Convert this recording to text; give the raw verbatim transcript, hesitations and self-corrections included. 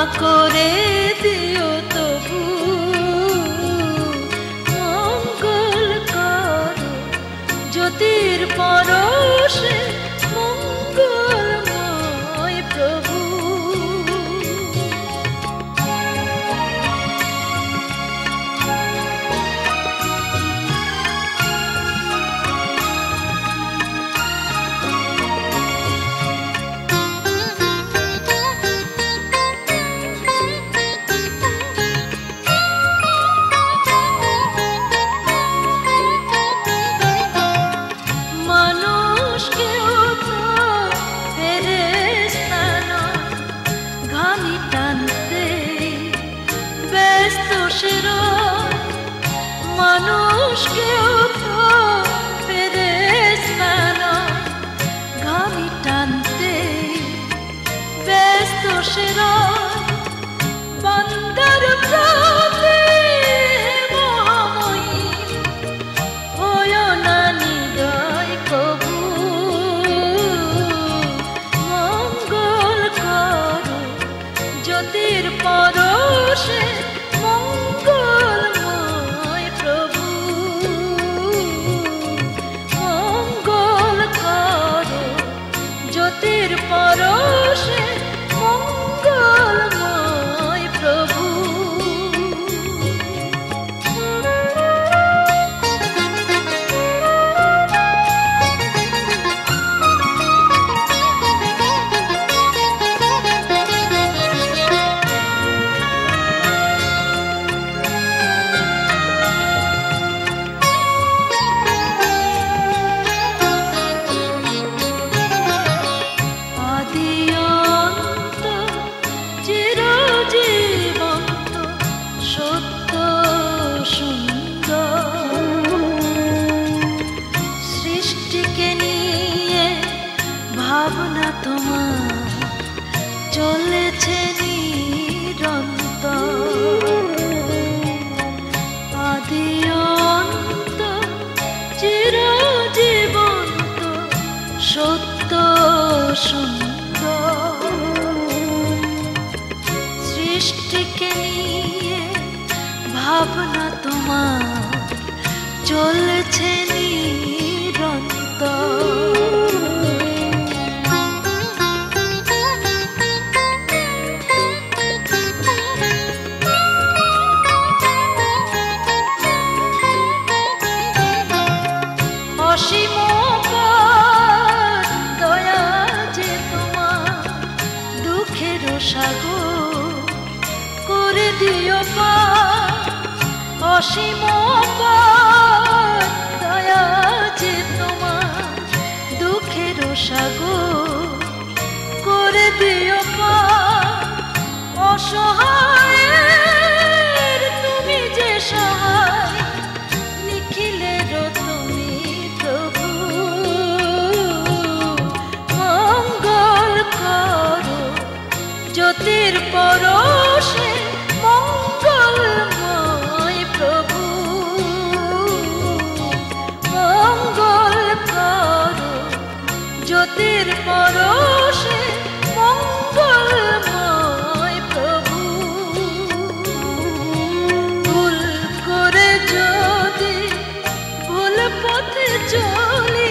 করে দিও তবু মঙ্গল করো জ্যোতির পরশে মঙ্গলময় প্রভু। মানুষ কেউ তো ফেরেশতা নয়, ঘানি টানতে ব্যস্ত সে রয়। বান্দার প্রতি মহাময়ী হয়ো না নিদয় কবু, মঙ্গল করো জ্যোতির পরশে মঙ্গলময় প্রভু। মঙ্গল করো জ্যোতির পরশে মঙ্গলময় প্রভু। ভাবনা তোমার চলেছে নিরন্তর, আদি অন্ত চিরজীবন্ত সত্য সুন্দর। সৃষ্টিকে নিয়ে ভাবনা তোমার চলেছে নিরন্তর। অসীম দয়া যে তোমার দুঃখের সাগর করে দিও পার। অসীম দয়া যে তোমার দুঃখের সাগর করে দিও পার। অসহায়ের তুমি যে সহায়, নিখিলের তুমি প্রভু। মঙ্গল করো জ্যোতির পরশে মঙ্গলময় প্রভু। মঙ্গল করো জ্যোতির পরশে মঙ্গলময় প্রভু। ভুল করে যদি ভুল পথে চলি